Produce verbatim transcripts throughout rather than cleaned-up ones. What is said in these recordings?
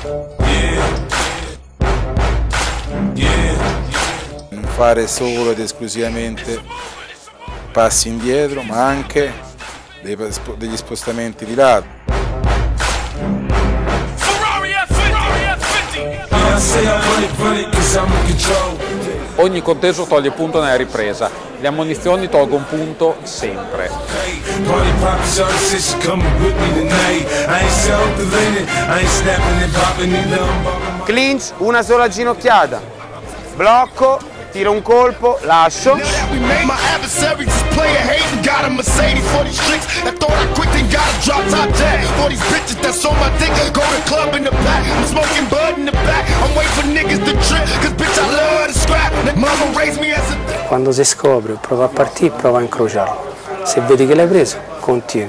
Non fare solo ed esclusivamente passi indietro, ma anche dei, degli spostamenti di lato. Ogni conteso toglie punto nella ripresa, le ammonizioni tolgono un punto sempre. Clinch, una sola ginocchiata, blocco, tiro un colpo, lascio. Quando si scopre, prova a partire, prova a incrociarlo. Se vedi che l'hai preso, continui.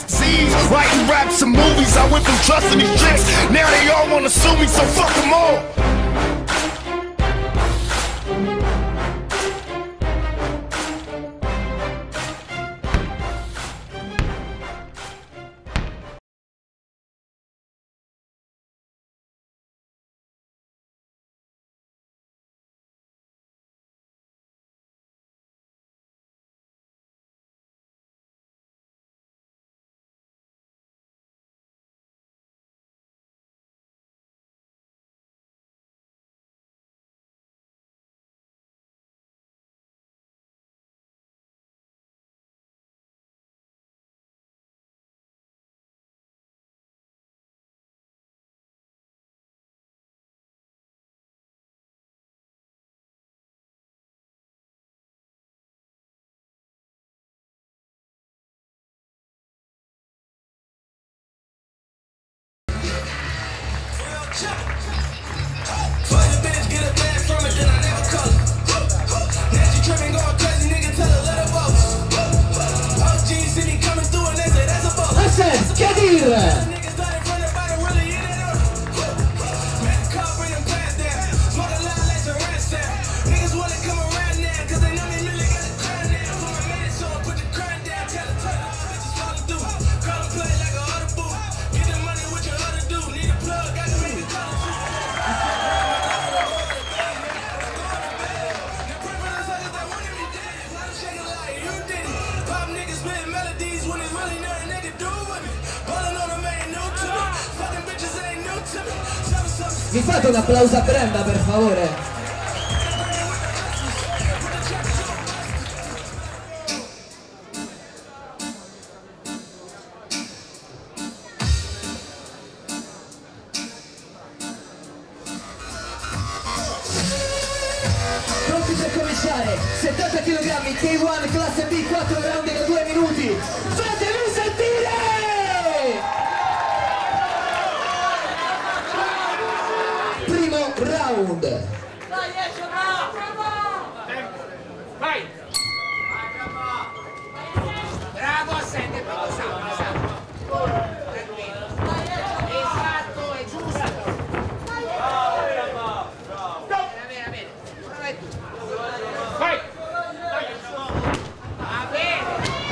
Che dire? Mi fate un applauso a Brenda, per favore? Pronti per cominciare? settanta chilogrammi, K uno, classe B, quattro round da due minuti. Fatemi sentire! Round. Dai, esce, bravo! Vai! Bravo, assente, bravo, salvo, salvo. Tranquillo. Esatto, è giusto. Bravo, bravo. Bene, bene, bene. Vai! Va bene!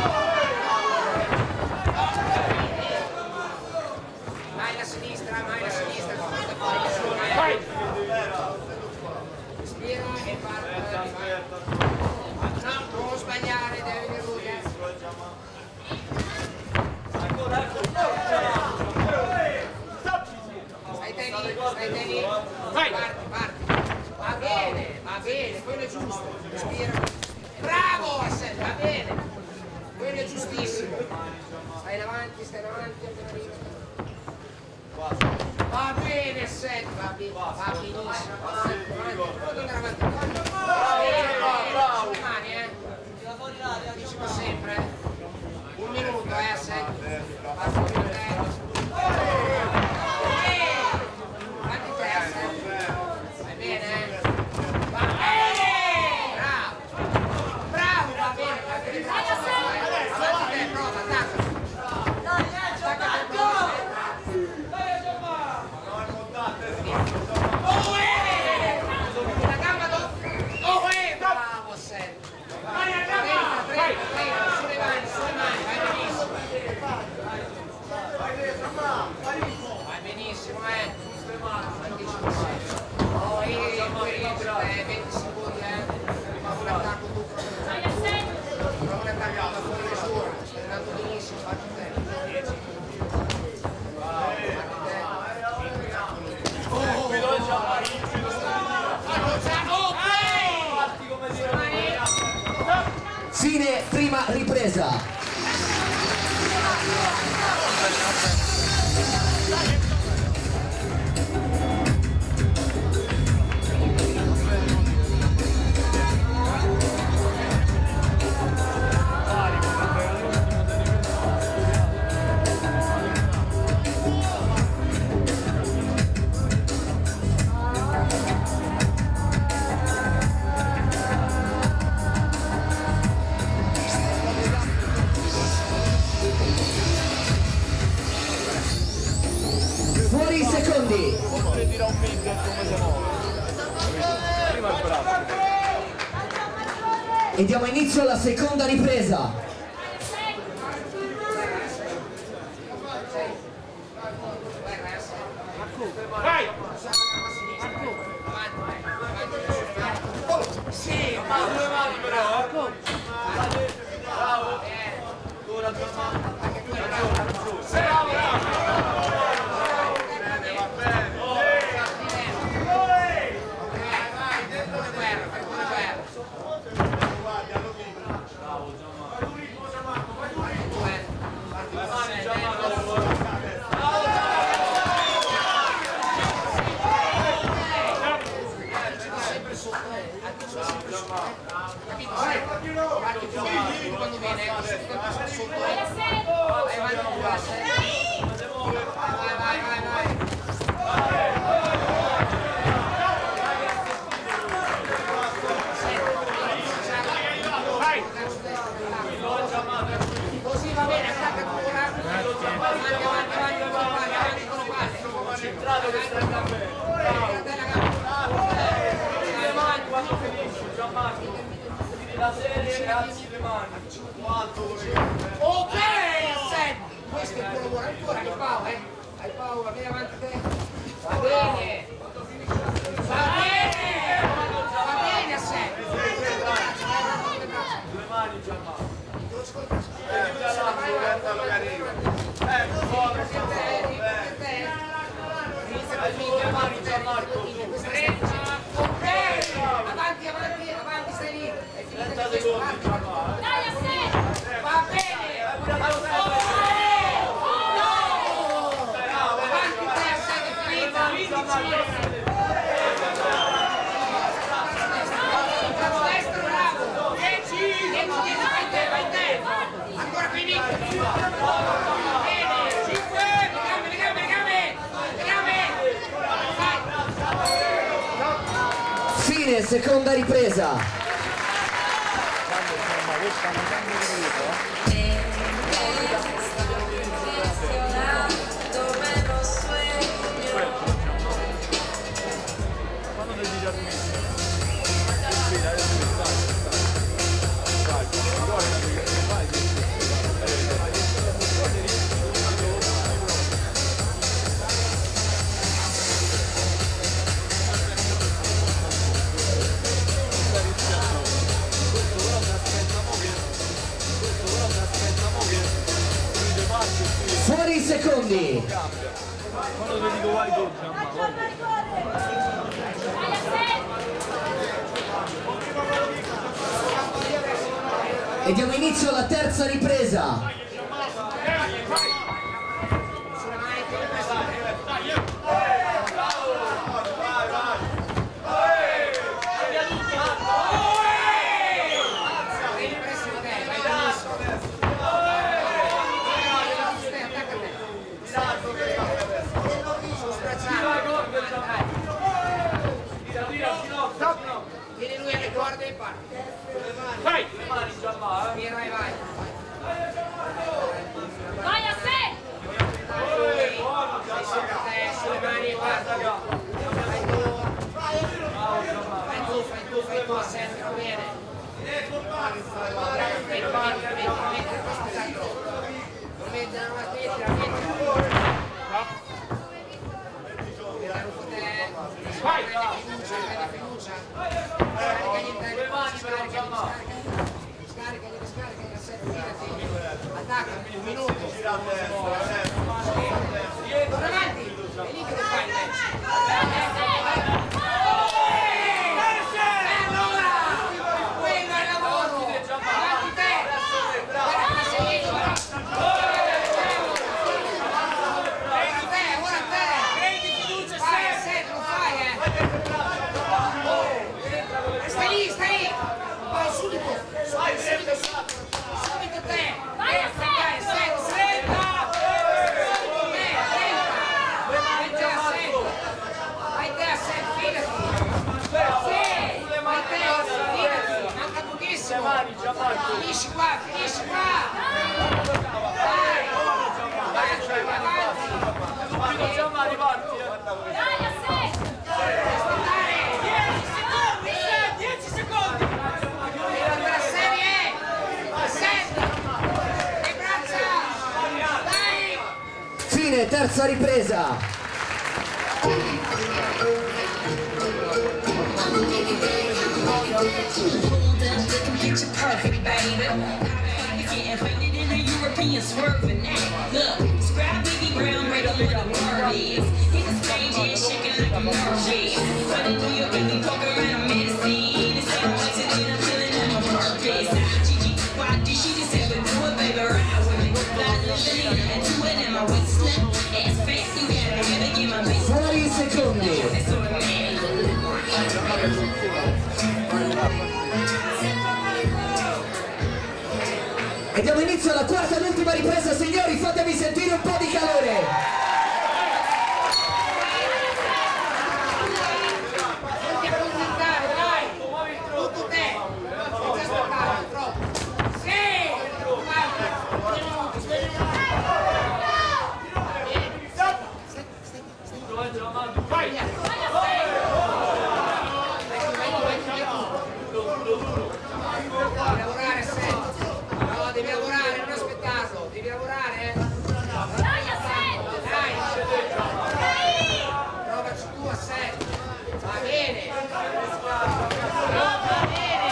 Vai la sinistra, vai la sinistra. Vai! Respira e parla. No, non sbagliare, deve venire lui. Stai te lì, stai te lì. Vai! Parti, parti. Va bene, va bene, quello è giusto. Respira. Bravo, Assel, va bene. Quello è giustissimo. Stai davanti, stai davanti, appena arriva. Va bene, Assel, va bene, va benissimo. Diciamo sempre, un minuto, eh, Assel. Basta un minuto, eh. Quanti te, Assel? Va bene, eh? Va bene! Bravo! Bravo, va bene, va bene. Quanti te, prova, attacca. Attacca per prova. Oh, eh! La gamba dopo. Oh, eh! Bravo, Assel. Vai, vai, vai, sulle mani, sulle mani, vai benissimo. Fine prima ripresa. Fuori i secondi. E diamo inizio alla seconda ripresa. Vai! Sì, ma due mani però, bravo! Ora due mani. Bravo, bravo! Quando viene sotto vai vai vai vai così va bene, attacca ancora avanti avanti avanti avanti avanti con le concentrato che stai da me quando finisci Gianmarco la serie alzi le mani ok senti questo è il tuo lavoro ancora che Paolo eh hai paura vieni avanti te va bene va bene va bene a sé due mani Gianmarco avanti avanti avanti stai lì è finita questo va bene avanti te a sé che è finita destro bravo dieci dieci vai te vai te ancora finito bene cinque le gambe le gambe le gambe le gambe Fine seconda ripresa. Fuori i secondi. Quando ti dico vai tu, E diamo inizio alla terza ripresa. Vieni lui alle corde e parte. vai! Le mani già va, eh! Vai, vai. Vai a sé! Vai, buono, sei sempre te, sulle mani e parti. Fai tu. Fai tu, fai tu, fai tu, a sempre, va bene. Metti, metti, metti, questo è troppo. Non mettere una smettila, metti. Vai! Prendi fiducia, prendi fiducia. Scaricagli in tempo, scaricagli, scaricagli, scaricagli, scaricagli, attacca, un minuto. Torna avanti, è lì che fai il match. E allora, quello è il lavoro. Avanti te. Vai te a sé, fidati! Sì! Vai te, fidati! Manca pochissimo! Finisci qua, finisci qua! Vai! Vai, avanti! Giammari, parti! Dai a sé! Aspettare! dieci secondi! La serie! Senta! Le braccia! Dai! Fine, terza ripresa. Picture perfect, baby. Getting faded in the European swerving now. Look, describe Biggie Brown right on where the word is. Hit the stage and shaking like a nervous. But in New York, we poke around a medicine. It's so much that I'm feeling on my purpose. Gigi, why did she just have to do it, baby? Ride with me. Fly living in and do it in my waist. Ass fast, you gotta really get my base. Fuori i secondi. That's what I'm at. E diamo inizio alla quarta ed ultima ripresa, signori, fatemi sentire un po' di calore. Senti a contattare, dai! Tutto te! Non c'è staccato, troppo! Sì! Vai! Devi lavorare, senti! No, devi lavorare, non aspettarlo! Devi lavorare, eh! Dai, dai! Provaci tu a sette! Va bene! Va bene!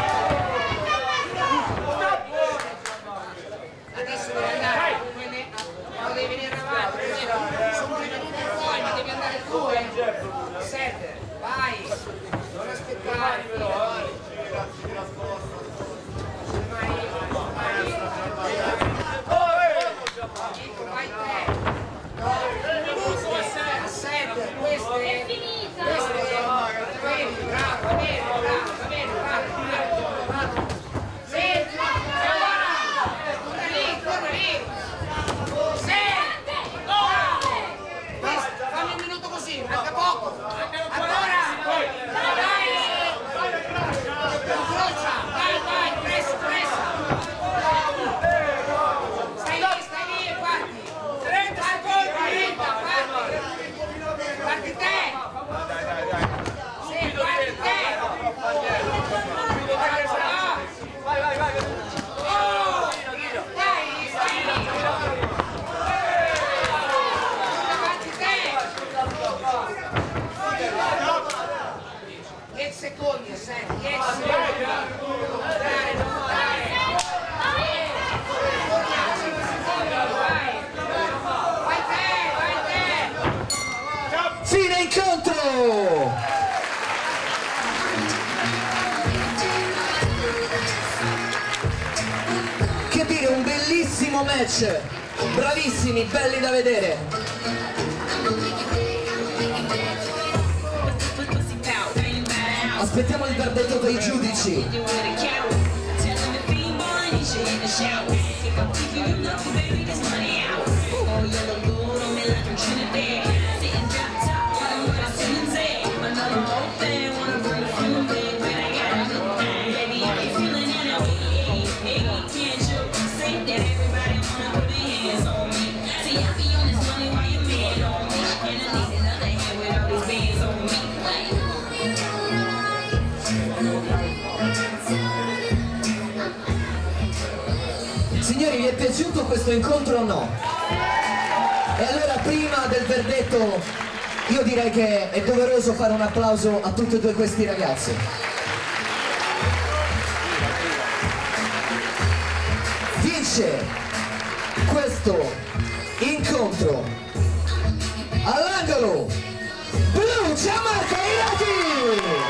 Adesso devi andare, no, devi venire avanti, sono venuti poi, ma devi andare tu, eh! Sette, vai! Non aspettare, vai! Vai te! A sette, queste... È finita! Queste... Vedi, bravo, va bene, bravo, va bene, bravo, bravo! Senti, ora! Torna lì, torna lì! Senti! Questa, fammi un minuto così, manca poco! Ancora! Dai! Incrocia! Vai, vai, pressa, pressa! Stai lì, stai lì e parti! trenta secondi! Parti! Parti te! Sì, parti te! Vai, vai, vai! Oh! Dai, stai lì! Davanti te! dieci secondi, senti, dieci secondi! Non dare, non dare! Torna, cinque secondi, vai! Vai te, vai te! Fine incontro! Che dire, un bellissimo match! Bravissimi, belli da vedere! Aspettiamo il verdetto dei giudici! Signori, vi è piaciuto questo incontro o no? E allora prima del verdetto io direi che è doveroso fare un applauso a tutti e due questi ragazzi. Vince questo incontro all'angolo blu Gianmarco Irati!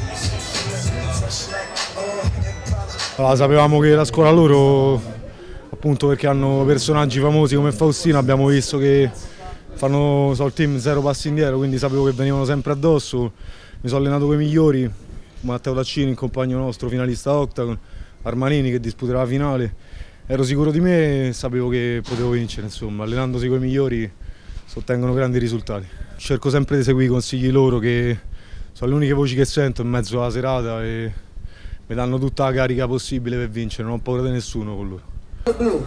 Allora, sapevamo che la scuola loro appunto perché hanno personaggi famosi come Faustino, abbiamo visto che fanno so, il team zero passi indietro, quindi sapevo che venivano sempre addosso. Mi sono allenato con i migliori, Matteo Taccini, il compagno nostro, finalista Octagon, Armanini che disputerà la finale. Ero sicuro di me e sapevo che potevo vincere, insomma, allenandosi con i migliori si ottengono grandi risultati. Cerco sempre di seguire i consigli loro, che sono le uniche voci che sento in mezzo alla serata e mi danno tutta la carica possibile per vincere, non ho paura di nessuno con loro. Blu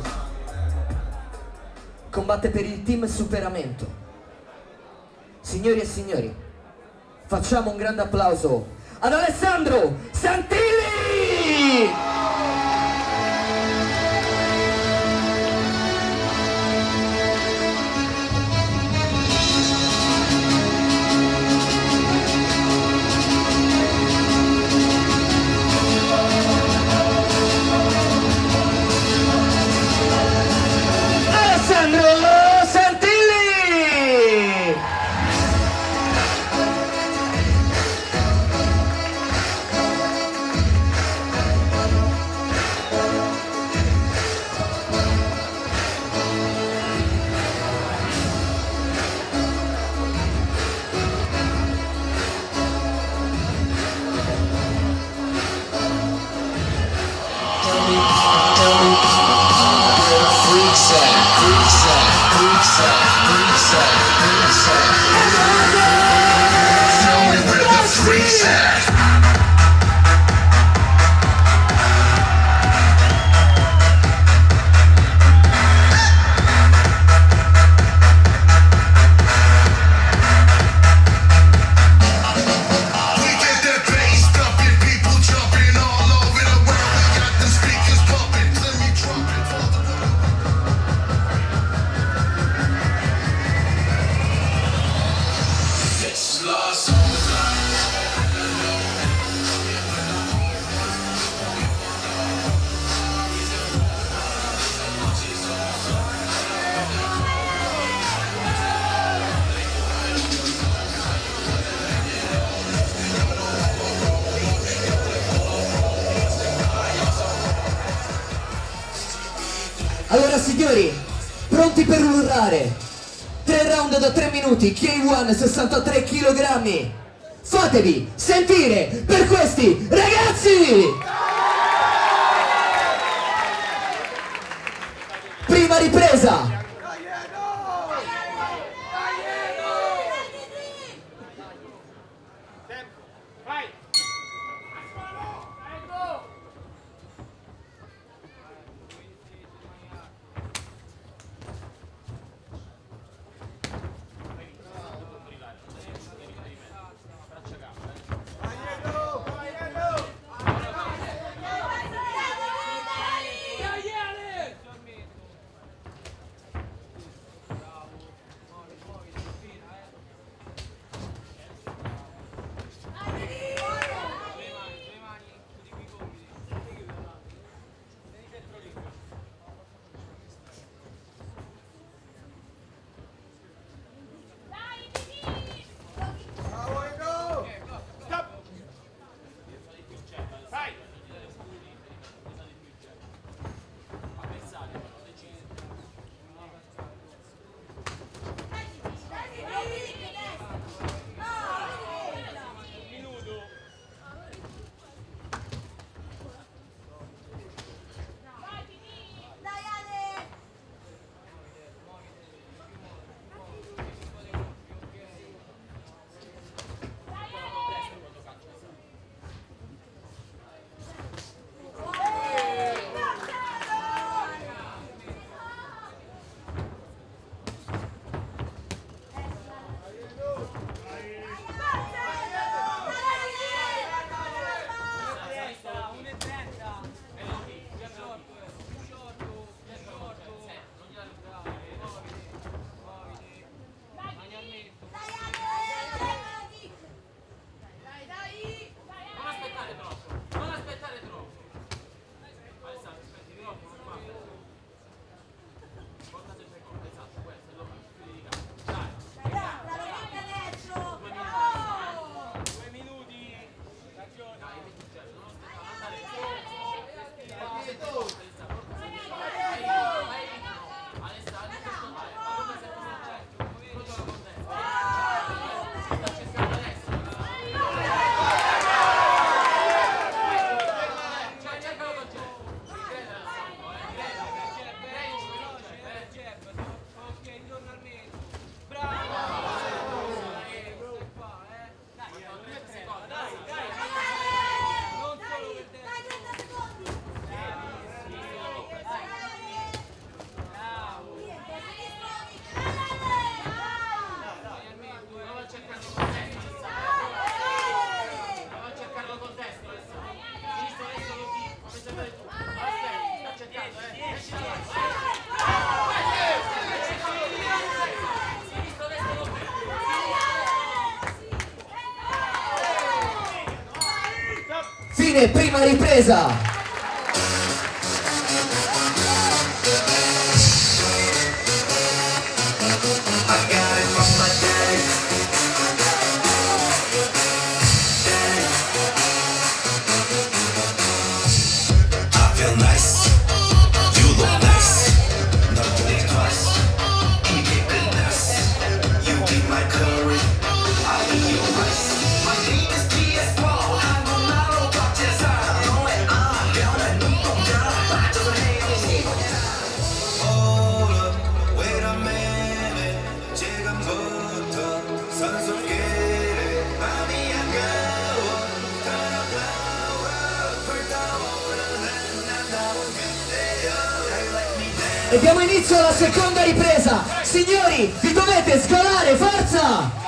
combatte per il team superamento. Signori e signori, facciamo un grande applauso ad Alessandro Santilli! Allora signori, pronti per urlare? Tre round da tre minuti, K uno sessantatré chilogrammi. Fatevi sentire per questi ragazzi! Prima ripresa! Fine prima ripresa. E diamo inizio alla seconda ripresa. Signori, vi dovete scalare, forza!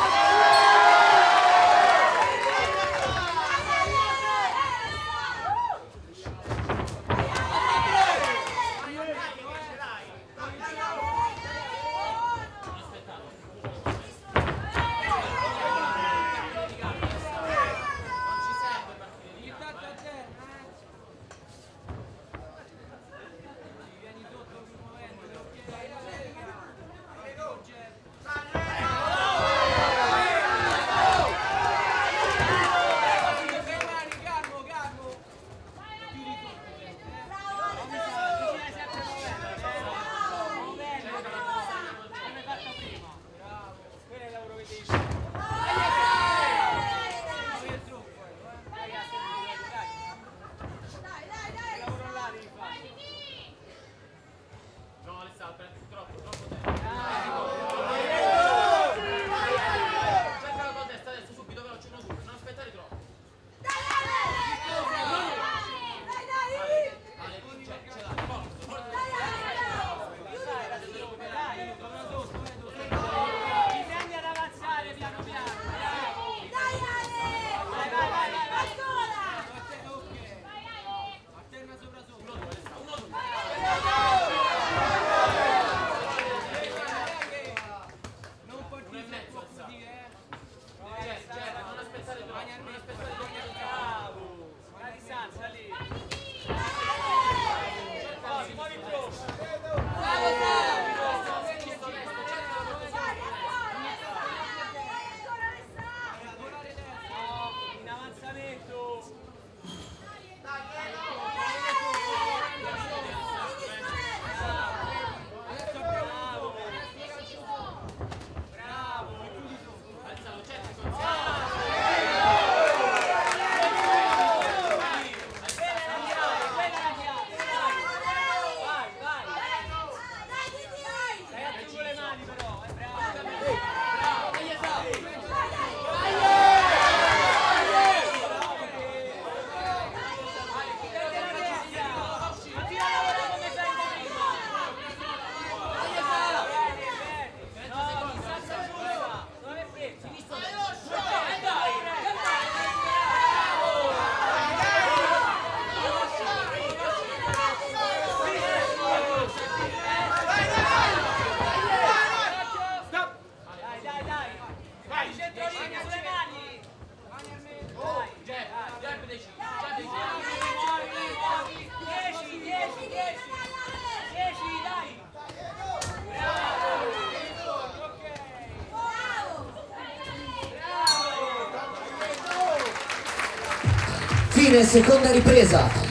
Fine seconda ripresa.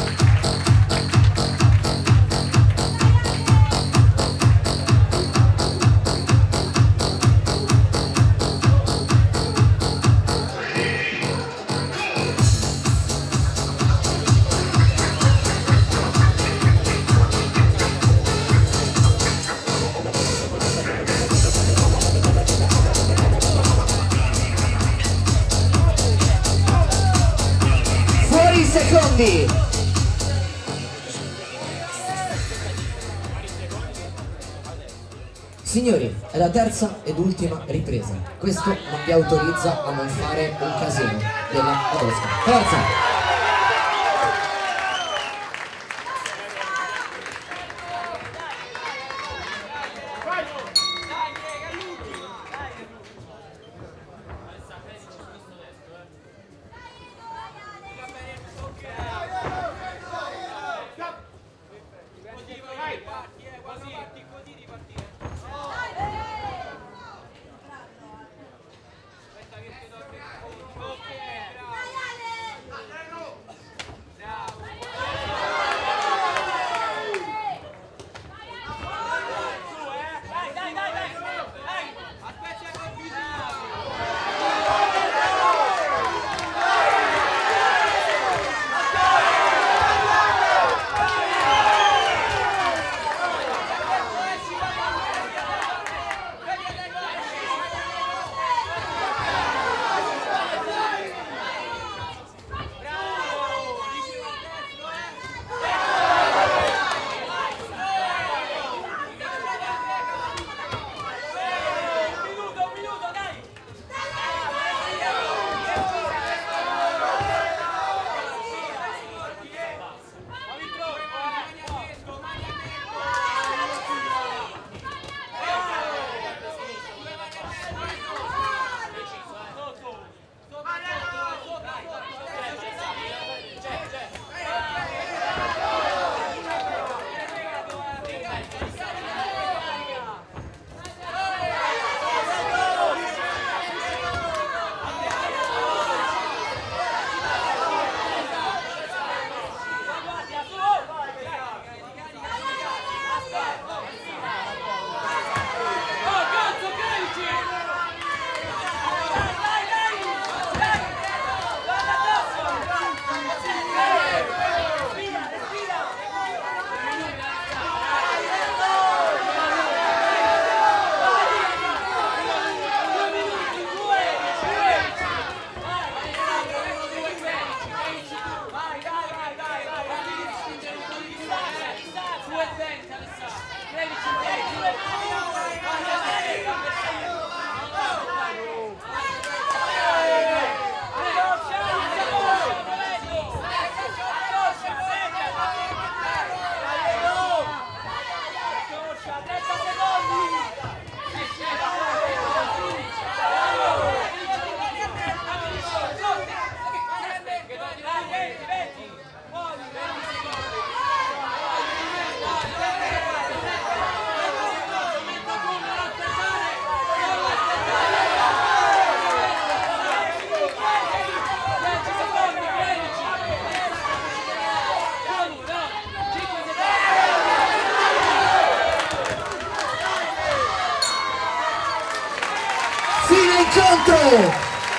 Secondi. Signori, è la terza ed ultima ripresa. Questo non vi autorizza a non fare un casino della Adosca. Forza! incontro.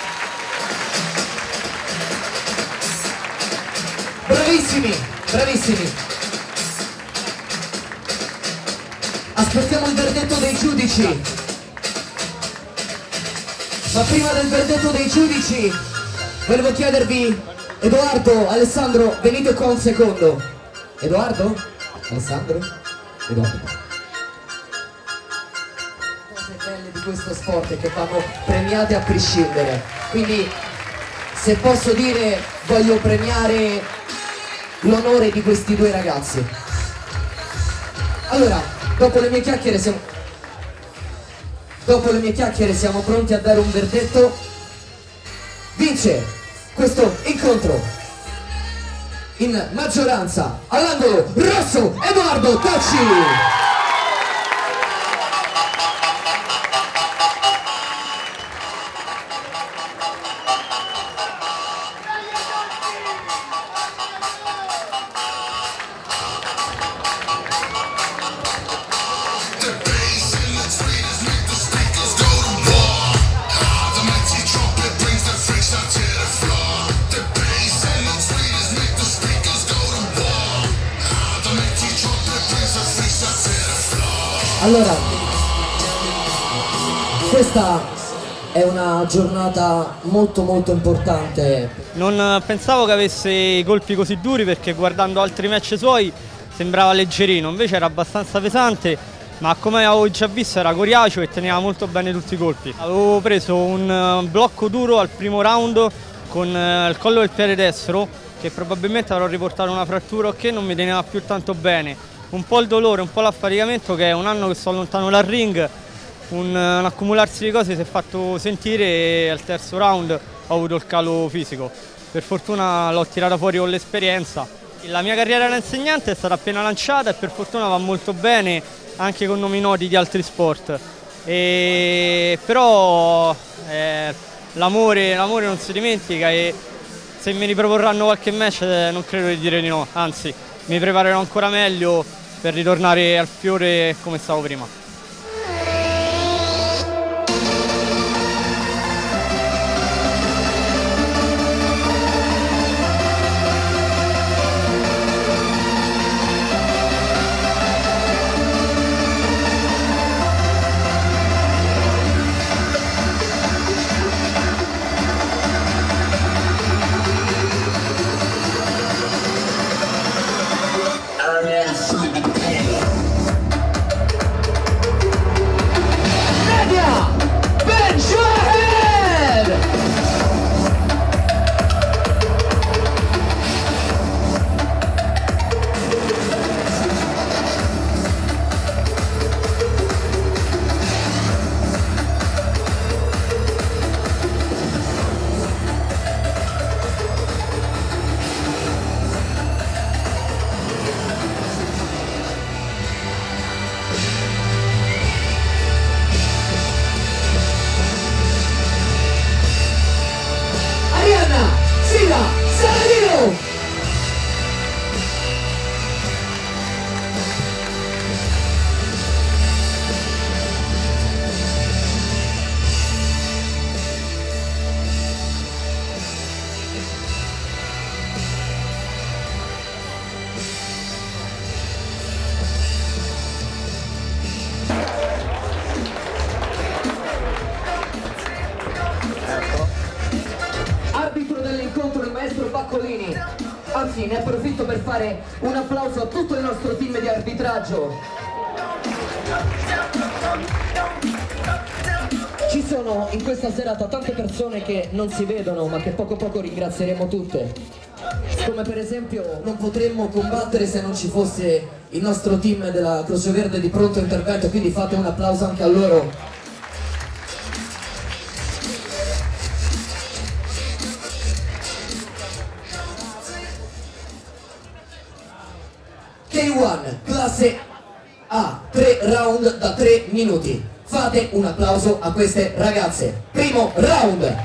Bravissimi, bravissimi. Aspettiamo il verdetto dei giudici. Ma prima del verdetto dei giudici volevo chiedervi, Edoardo, Alessandro, venite qua un secondo. Edoardo? Alessandro? Edoardo. Cose belle di questo sport è che vanno premiate a prescindere. Quindi, se posso dire, voglio premiare l'onore di questi due ragazzi. Allora, dopo le mie chiacchiere siamo... Dopo le mie chiacchiere siamo pronti a dare un verdetto. Vince questo incontro in maggioranza all'angolo rosso Edoardo Tocci. Allora, questa è una giornata molto molto importante. Non pensavo che avesse i colpi così duri, perché guardando altri match suoi sembrava leggerino, invece era abbastanza pesante, ma come avevo già visto era coriaceo e teneva molto bene tutti i colpi. Avevo preso un blocco duro al primo round con il collo del piede destro, che probabilmente avrò riportato una frattura o che non mi teneva più tanto bene. Un po' il dolore, un po' l'affaticamento, che è un anno che sto lontano dal ring, un, un accumularsi di cose si è fatto sentire e al terzo round ho avuto il calo fisico. Per fortuna l'ho tirata fuori con l'esperienza. La mia carriera da insegnante è stata appena lanciata e per fortuna va molto bene anche con nomi noti di altri sport. E, però eh, l'amore non si dimentica e se mi riproporranno qualche match eh, non credo di dire di no, anzi mi preparerò ancora meglio per ritornare al fiore come stavo prima. Anzi, ne approfitto per fare un applauso a tutto il nostro team di arbitraggio. Ci sono in questa serata tante persone che non si vedono, ma che poco poco ringrazieremo tutte. Come per esempio non potremmo combattere se non ci fosse il nostro team della Croce Verde di pronto intervento, quindi fate un applauso anche a loro. K uno, classe A, tre round da tre minuti. Fate un applauso a queste ragazze. Primo round.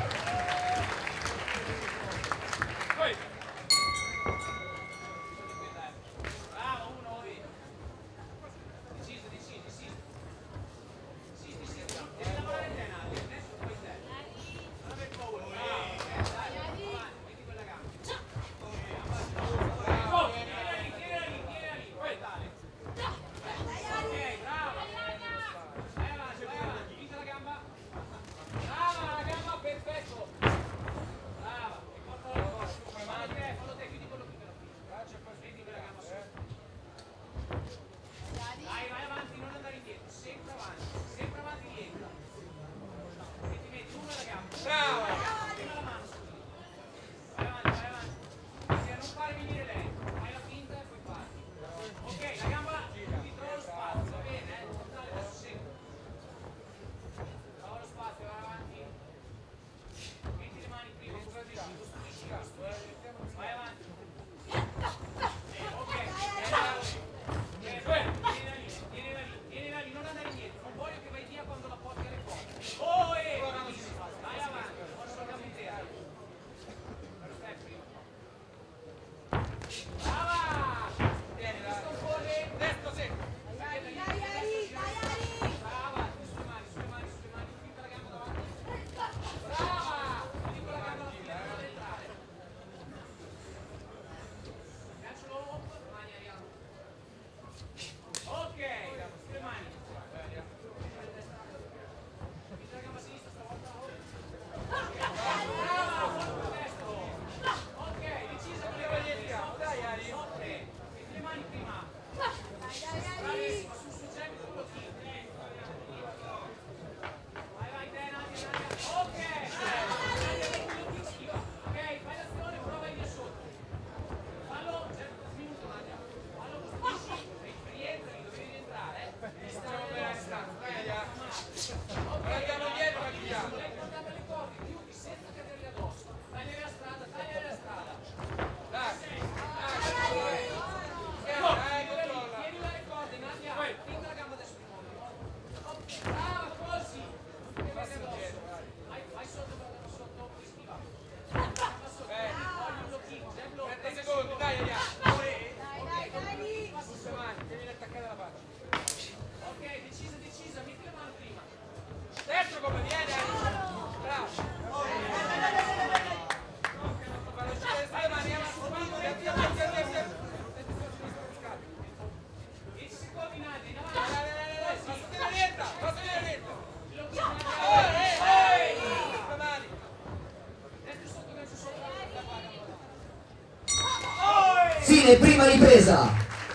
Fine prima ripresa.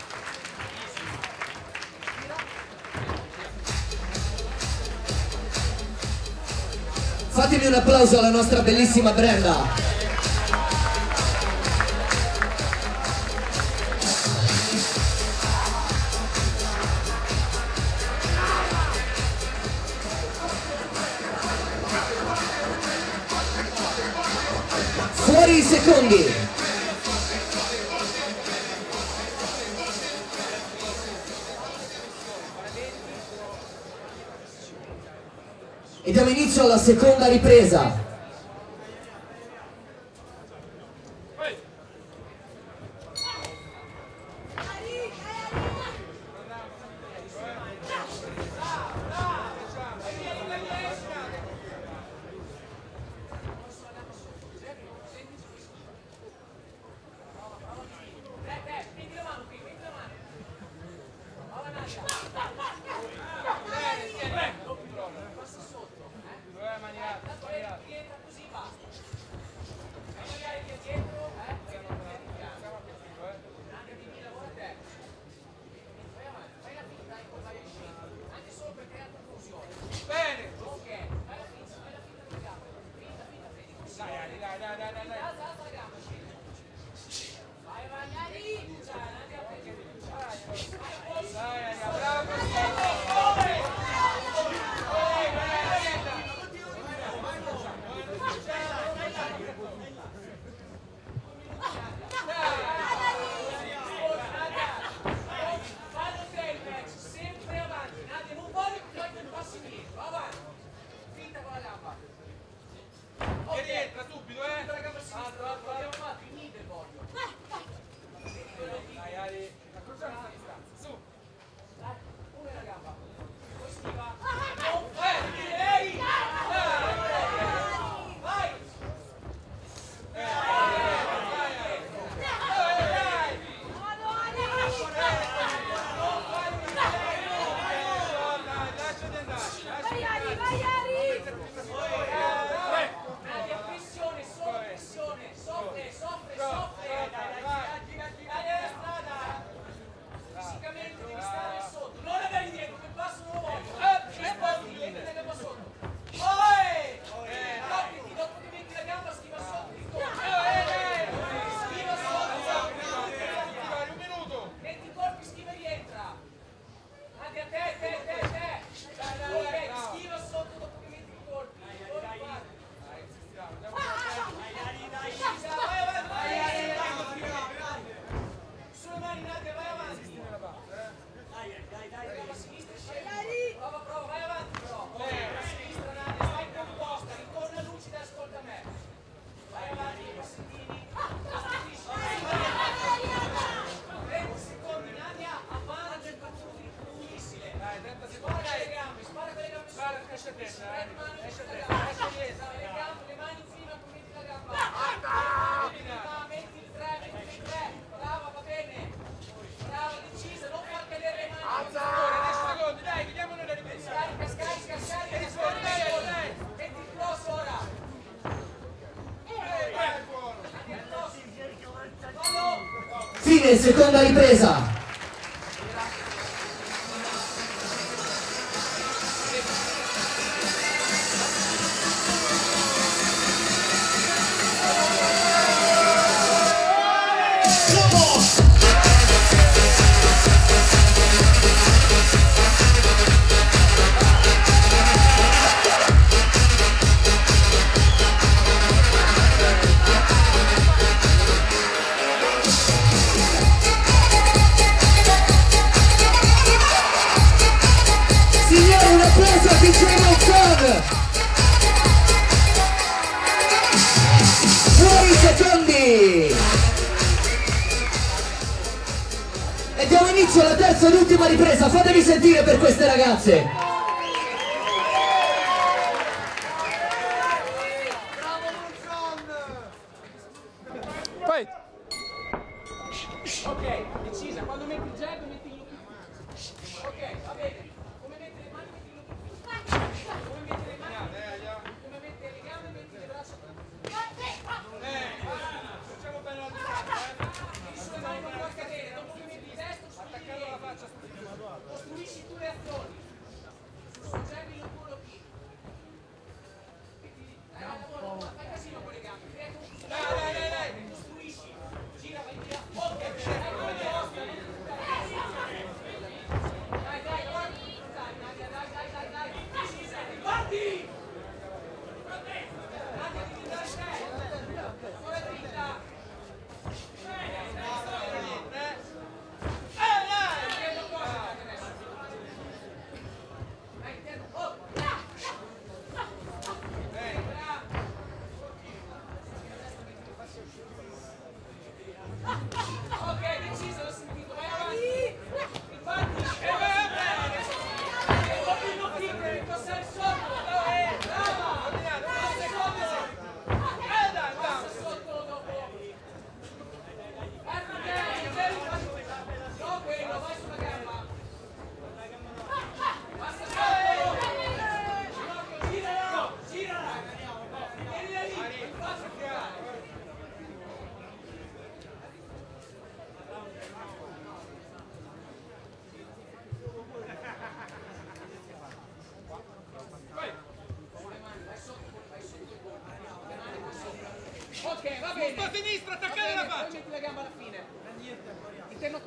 Fatemi un applauso alla nostra bellissima Brenda. Fuori i secondi. E diamo inizio alla seconda ripresa. Fine, seconda ripresa. Fuori secondi. E diamo inizio alla terza ed ultima ripresa. Fatevi sentire per queste ragazze.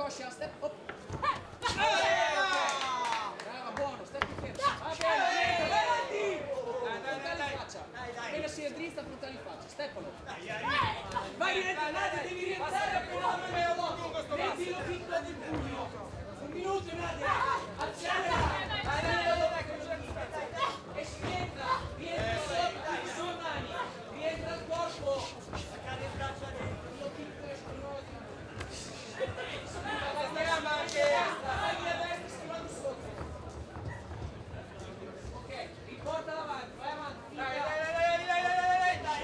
Scoscia, step, op. Brava, buono, step più fermo. Va bene, avanti. Frontale in faccia. Appena si è drizza, frontale in faccia. Steppalo. Vai, rientra, Nadia, devi rientrare appena mettilo piccolo del pugno. Un minuto, Nadia. Accelera. Vai, e si rientra. Rientra sopra, ci sono mani. Rientra il corpo. Accade in braccia dentro. Piccolo e spinoso. Ok, riporta avanti, vai avanti. Dai, dai, dai, dai, dai, dai, dai,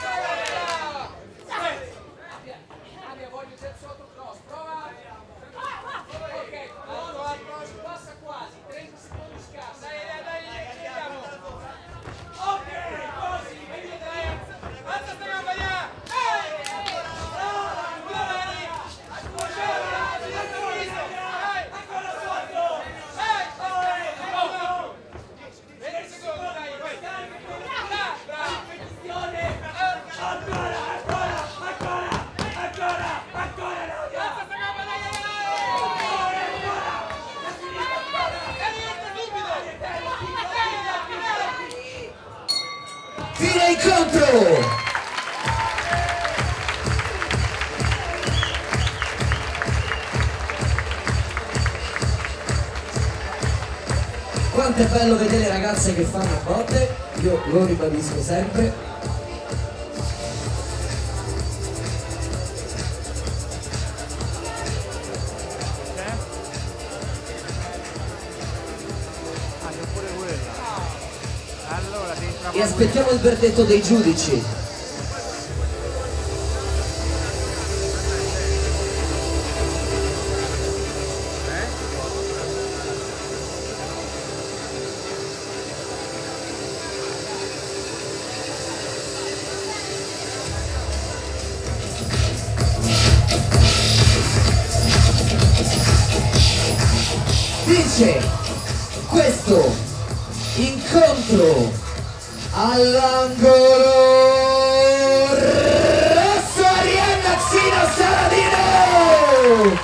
dai. Adia, voglio il sotto cross, prova. Ok, buono, passa quasi, trenta secondi scarsi. Dai, dai, dai, andiamo. Ok, così, meglio dai. Alza sta gamba, via. Fine incontro! Quanto è bello vedere le ragazze che fanno a botte, io lo ribadisco sempre. E aspettiamo il verdetto dei giudici. Vince questo incontro all'angolo rosso Arianna Xino Saladino!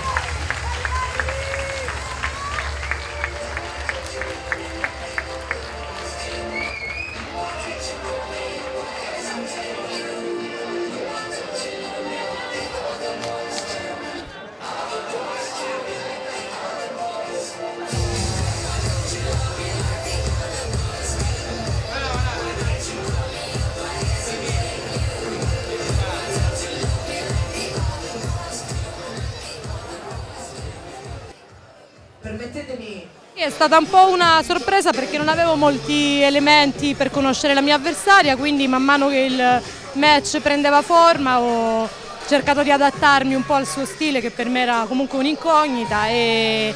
Permettetemi. È stata un po' una sorpresa perché non avevo molti elementi per conoscere la mia avversaria, quindi man mano che il match prendeva forma ho cercato di adattarmi un po' al suo stile, che per me era comunque un'incognita, e,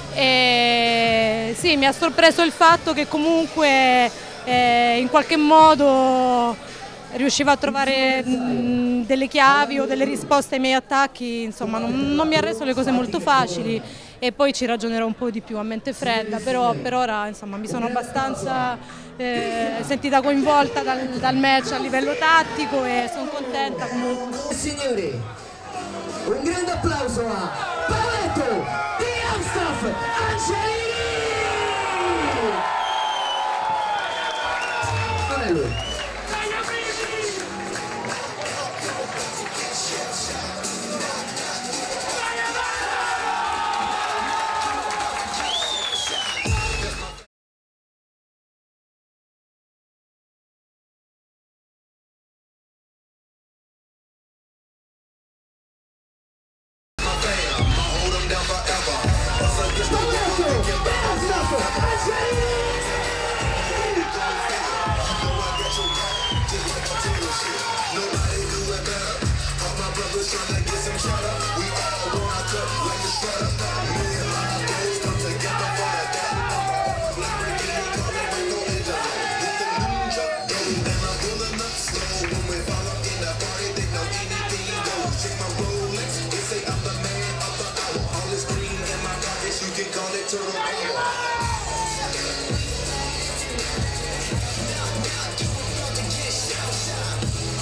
e sì, mi ha sorpreso il fatto che comunque eh, in qualche modo riusciva a trovare mh, delle chiavi o delle risposte ai miei attacchi, insomma non, non mi ha reso le cose molto facili, e poi ci ragionerò un po' di più a mente fredda, però per ora insomma, mi sono abbastanza eh, sentita coinvolta dal, dal match a livello tattico e sono contenta comunque. Signori, un grande applauso a Paoletto di Amstaff Angelini! Non è lui.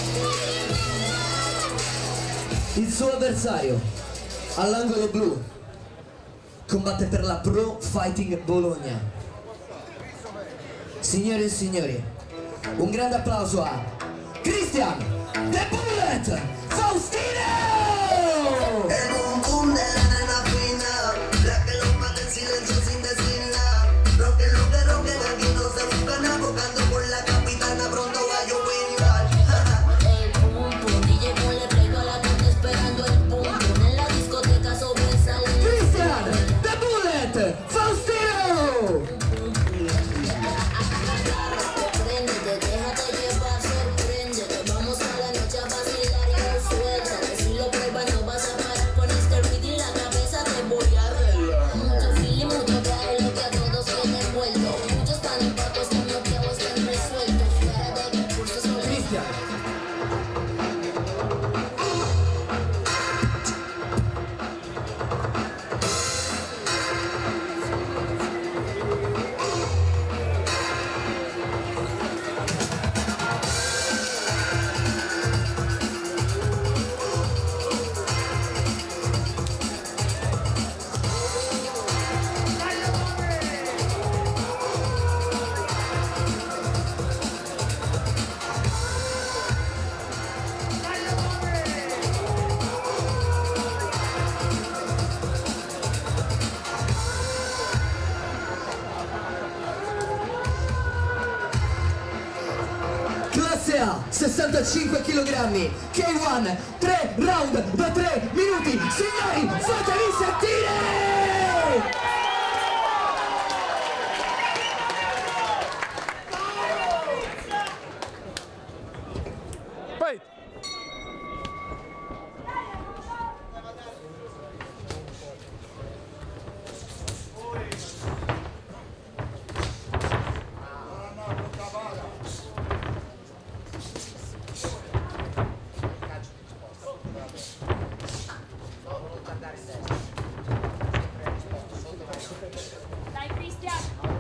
Il suo avversario all'angolo blu combatte per la Pro Fighting Bologna. Signore e signori, un grande applauso a Christian The Bullet Faustino! El boom boom de la nena fina, la que lo mata en silencio sin decirla. Roque lo que roquen, aquí no se buscan, abocando por la capitana, pronto va yo wingar. El pum pum, D J Mole pegó la punta esperando el pum pum. En la discoteca sobresale Christian The Bullet Faustino! Préndete, déjate llevar, sorpréndete. Vamos a la noche a vacilar y no suéltate. Si lo pruebas no vas a parar con este beat y la cabeza te voy a arreglar. Mucho feeling, mucho viaje, lo que a todos tiene envuelto. Muchos están empacos con lo que hago están resueltos. Fuera de recursos solo Christian. Classe A, sessantacinque chilogrammi, K uno, tre round da tre minuti. Signori, fatevi sentire! Dai Cristian!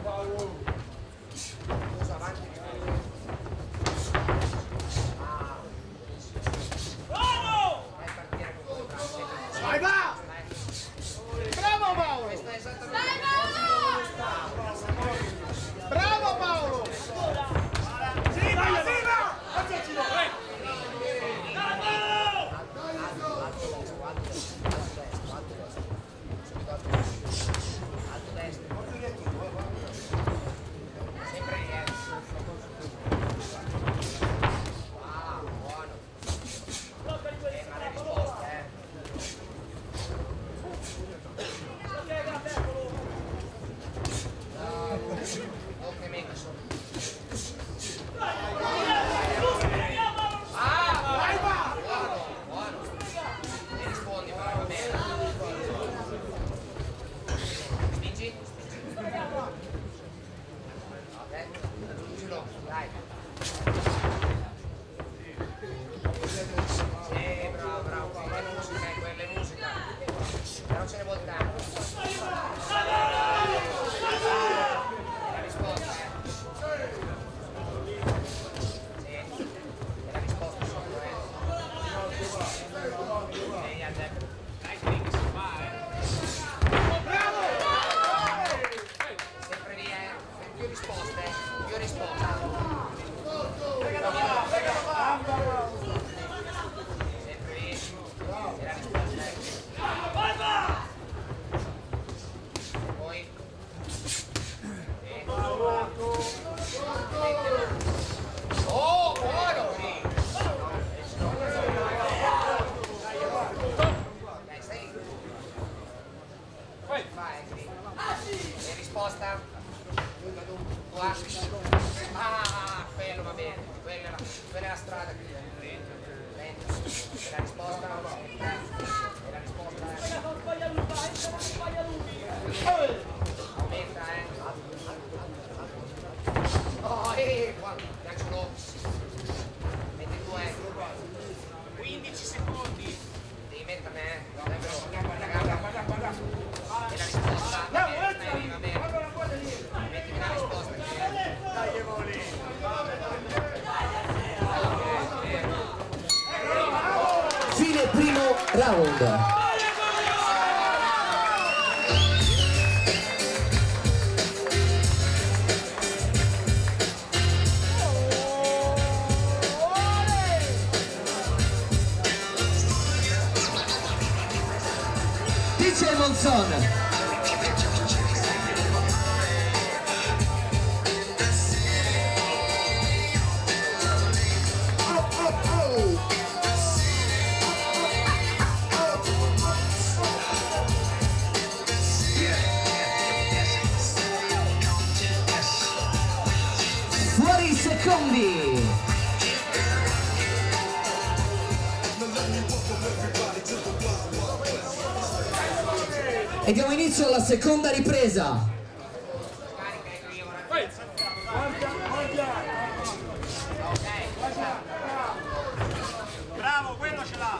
Vai, va! Bravo Paolo! Bravo Paolo! Sì, vai, sì, va! Dai. Sì, bravo, bravo, quella è musica, quella è musica. Però non ce ne vuol tanto. La risposta, eh. Sì, è la risposta solo, eh. Ehi, Andrea. Dai, che si fa, eh. Bravo! Sempre lì, eh. Più risposte, eh. Più risposte. Oh, buono! Dai, stai. Fai, e risposta? Qua. Ah, quello va bene, quella è la, quella è la strada che lento. Lento. E la risposta? E la risposta è. Aumenta, eh. Oh, eh, guarda, dacelo. Metti tu, eh. quindici secondi. Devi mettermi, eh. Guarda, guarda, guarda. E la risposta? Va bene, va bene. Mettimi la risposta. Dai, che voli. Fine primo round. Nelson. Fuori i secondi. E diamo inizio alla seconda ripresa. Bravo, quello ce l'ha.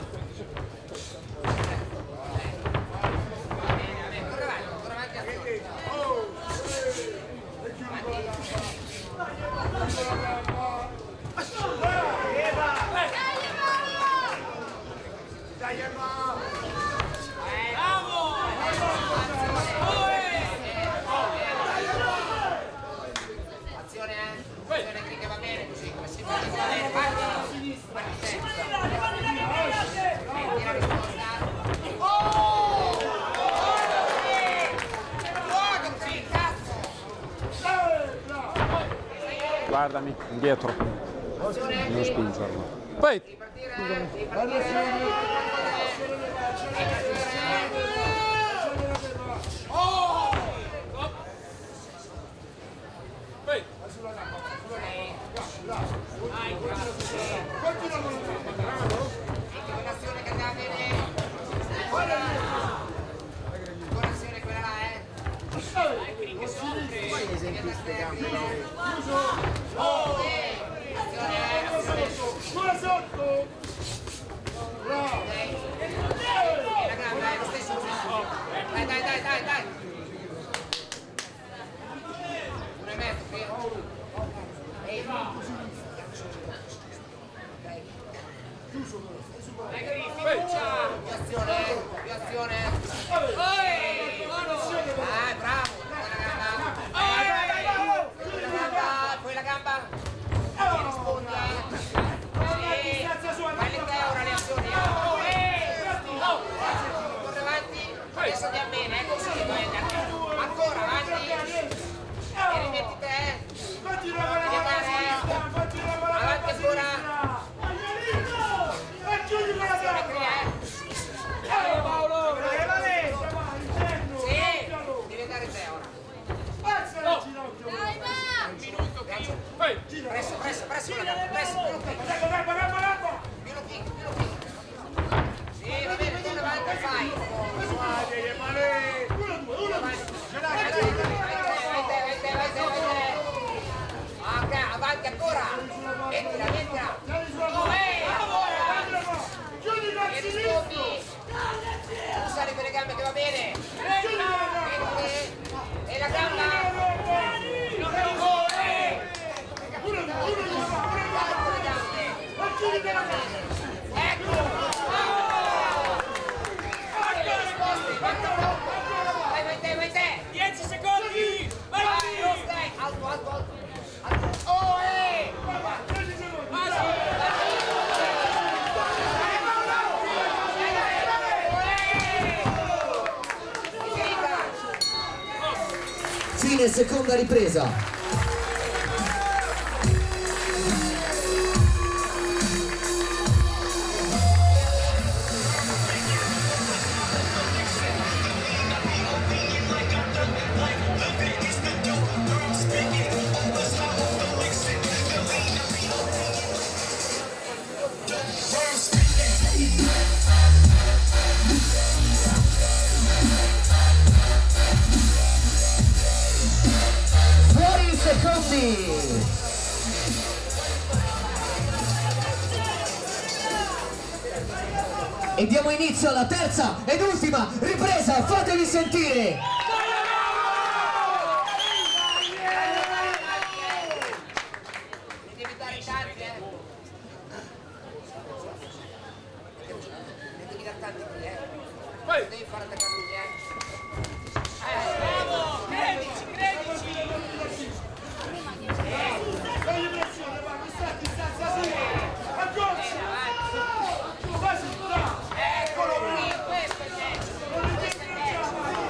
Guardami, indietro. Non spingerlo. Poi. Dai, dai, dai, dai, dai. Uno e mezzo, qui. Ehi. Dai, Griffi, fiducia. Più azione, più azione. Ah, bravo. Poi la gamba. Poi la gamba. Poi rispondi. Sì. Fai le te ora le azioni. Corre avanti. Adesso ti ammena, è così. Ancora avanti. E rimetti te. Devi andare. Avanti ancora. Azione crea, eh. Paolo. Sì. Devi andare te ora. Dai, va. Un minuto, cazzo. Presso, presso, presso. Presso. Più lo picco, più lo picco. Sì, va bene, tu avanti fai. Ok, avanti ancora. Mettila, mettila. E rispondi. Usare quelle gambe che va bene. Metti. E la gamba. Ecco. Vai, vai te, vai te! dieci secondi! Vai! Vai! Alto, alto, alto! Alto! Oh, eh! Fine seconda ripresa. E diamo inizio alla terza ed ultima ripresa, fatevi sentire! Ne devi dare tanti, eh! Ne devi dare tanti qui, eh! Non devi fare attaccare lui, eh! Eh, bravo! Credici, credici! Togli pressione, va, mi sta a distanza, sì! Accorsi! Vai su, eccolo qui, questo è il match! Questo è il match!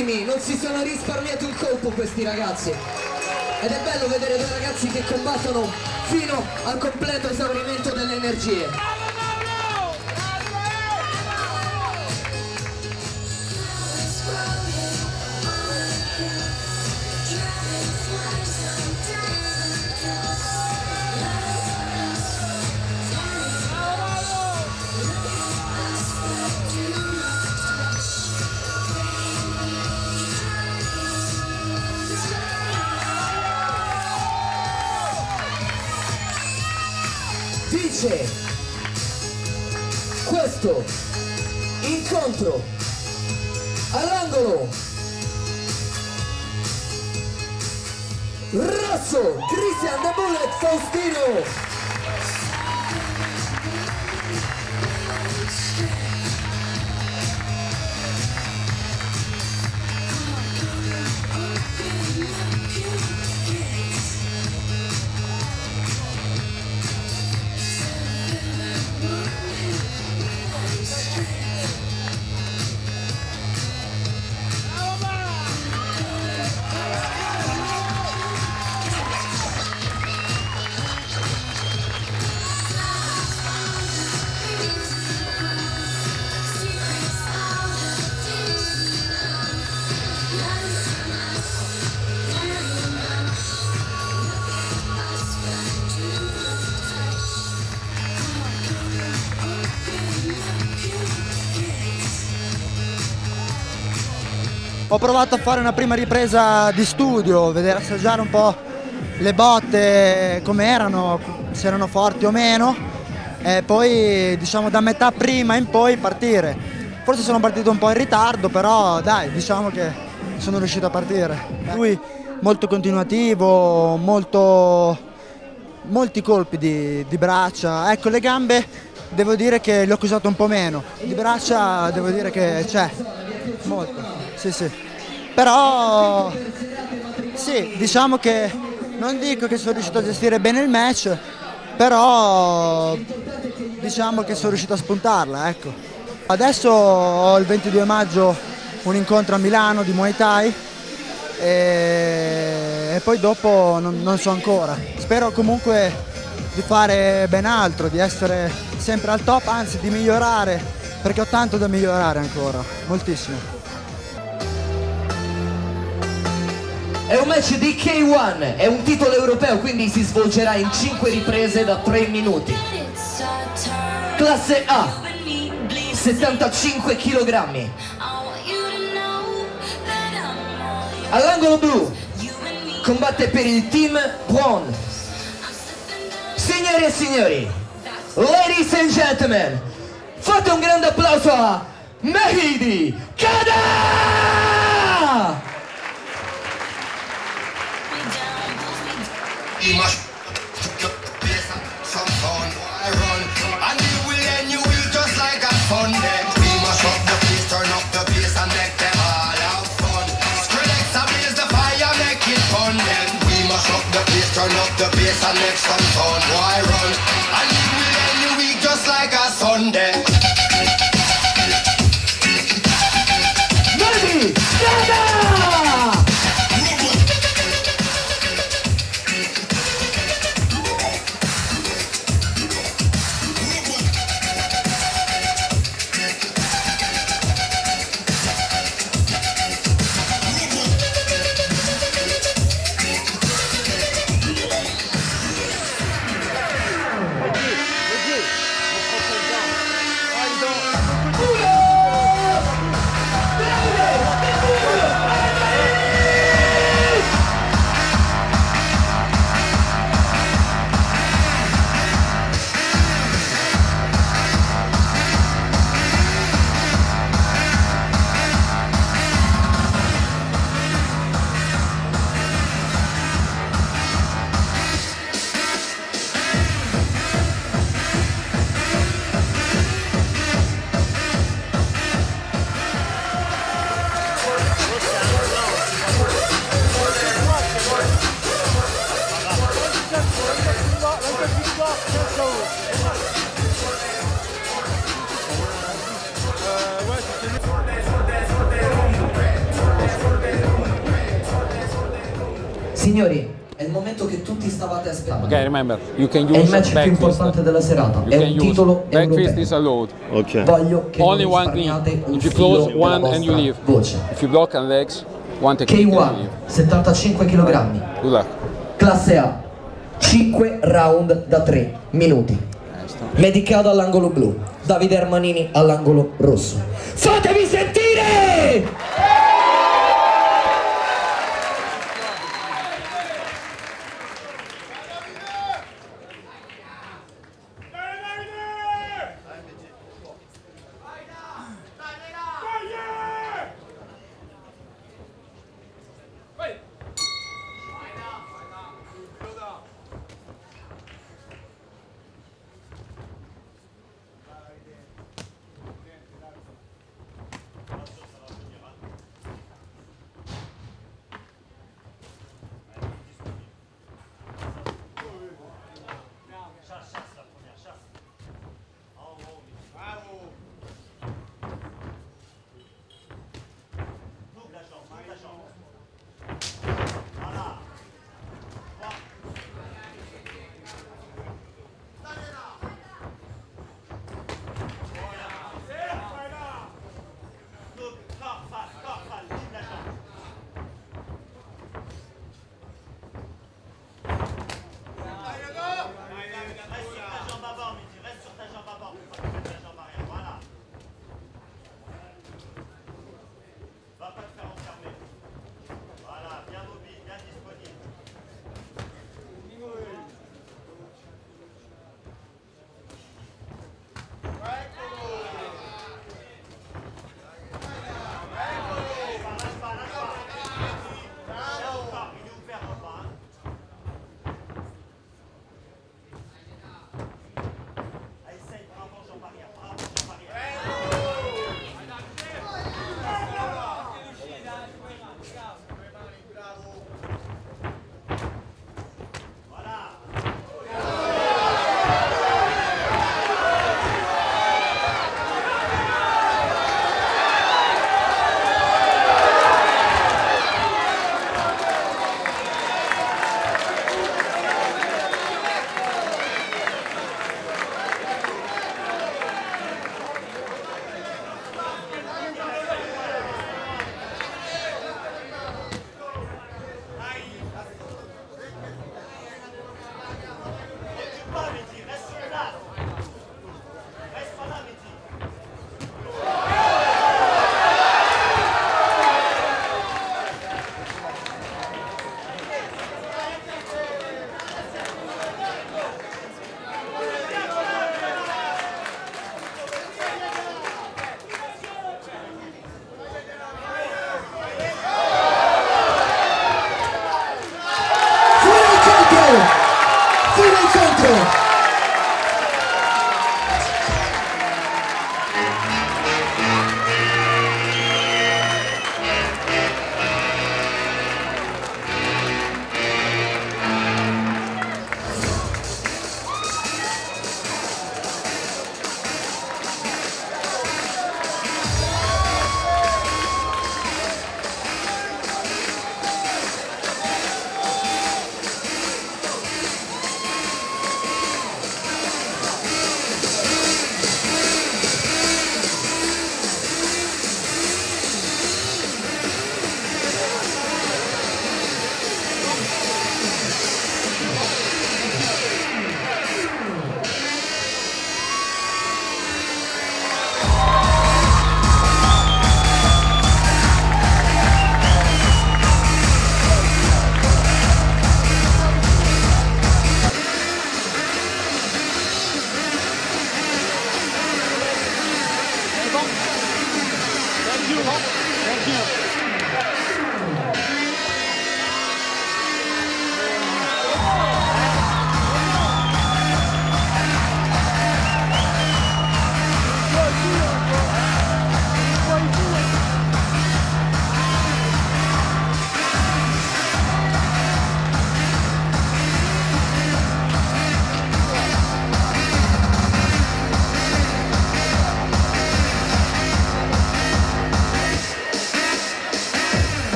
bravissimi, non si sono risparmiati un colpo questi ragazzi. Ed è bello vedere due ragazzi che combattono fino al completo esaurimento delle energie. Dice questo incontro all'angolo rosso Christian The Bullet Faustino. Ho provato a fare una prima ripresa di studio, vedere assaggiare un po' le botte come erano, se erano forti o meno, e poi diciamo da metà prima in poi partire. Forse sono partito un po' in ritardo, però dai, diciamo che sono riuscito a partire. Lui molto continuativo, molto, molti colpi di, di braccia, ecco le gambe devo dire che le ho usato un po' meno, di braccia devo dire che c'è, molto. Sì, sì. Però sì, diciamo che non dico che sono riuscito a gestire bene il match, però diciamo che sono riuscito a spuntarla, ecco. Adesso ho il ventidue maggio un incontro a Milano di Muay Thai e, e poi dopo non, non so ancora. Spero comunque di fare ben altro, di essere sempre al top, anzi di migliorare, perché ho tanto da migliorare ancora, moltissimo. È un match di K uno, è un titolo europeo, quindi si svolgerà in cinque riprese da tre minuti. Classe A, settantacinque chilogrammi. All'angolo blu combatte per il team Buon. Signore e signori, ladies and gentlemen, fate un grande applauso a Mehdi Kada! You must some fun, I run, and you will end, you will just like a fun then. We must up the place, turn up the bass and make them all have fun. Skrillex ablaze the fire, make it fun then. We must up the place, turn up the bass and make some fun. Why run? And you will end, you will just like a Sunday. Mehdi Kada! Signori, è il momento che tutti stavate aspettando. Okay, remember, you can use è il match back più fist. importante della serata. You È can un use titolo back fist europeo. is allowed. Okay. Voglio che Only non one knee. risparmiate un If you filo close della one and you vostra leave. voce. If you block and legs, one K technique and you uno, leave. settantacinque chilogrammi. Good luck. Classe A, cinque round da tre minuti. Medicado all'angolo blu, Davide Armanini all'angolo rosso. Fatevi sentire!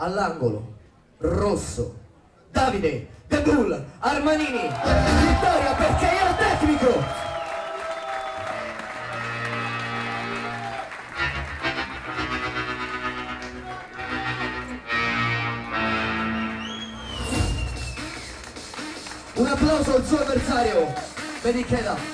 all'angolo, rosso, Davide The Bull Armanini, vittoria per K O tecnico. Un applauso al suo avversario, Medicheda.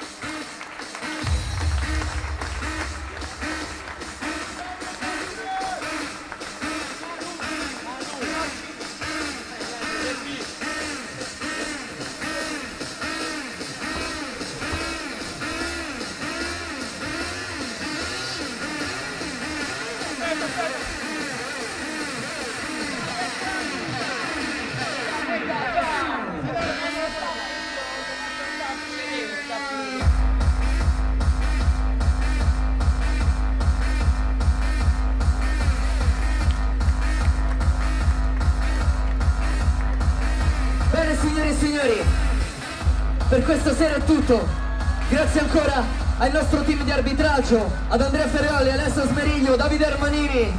Bene signore e signori, per questa sera è tutto. Grazie ancora al nostro team di arbitraggio, ad Andrea Ferroli, Alessio Smeriglio, Davide Armanini,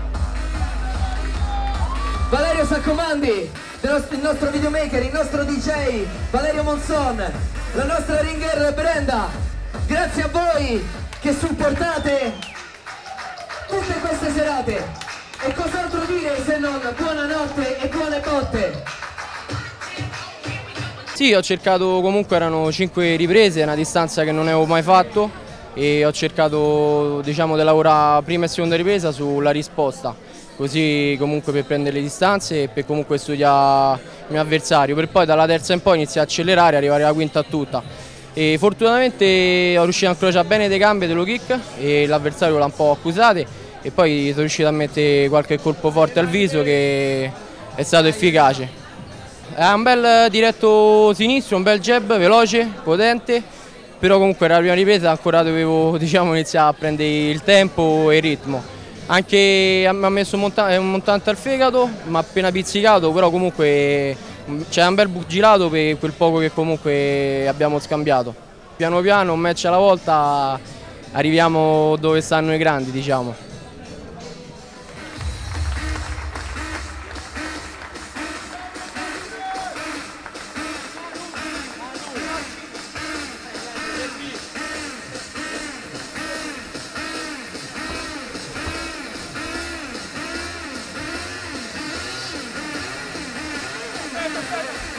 Valerio Saccomandi, il nostro videomaker, il nostro D J Valerio Monson, la nostra ringer Brenda. Grazie a voi che supportate tutte queste serate. E cos'altro dire se non buonanotte e buone botte. Sì, ho cercato, comunque erano cinque riprese, una distanza che non avevo mai fatto e ho cercato, diciamo, di lavorare prima e seconda ripresa sulla risposta, così comunque per prendere le distanze e per comunque studiare il mio avversario, per poi dalla terza in poi iniziare a accelerare e arrivare alla quinta a tutta. E fortunatamente ho riuscito a incrociare bene le gambe dello kick e l'avversario l'ha un po' accusate e poi sono riuscito a mettere qualche colpo forte al viso che è stato efficace. È un bel diretto sinistro, un bel jab veloce, potente, però comunque era la prima ripresa, ancora dovevo, diciamo, iniziare a prendere il tempo e il ritmo. Anche mi ha messo un montante, un montante al fegato, mi ha appena pizzicato, però comunque c'è un bel bugilato per quel poco che comunque abbiamo scambiato. Piano piano, un match alla volta, arriviamo dove stanno i grandi, diciamo. Aspetta, aspetta.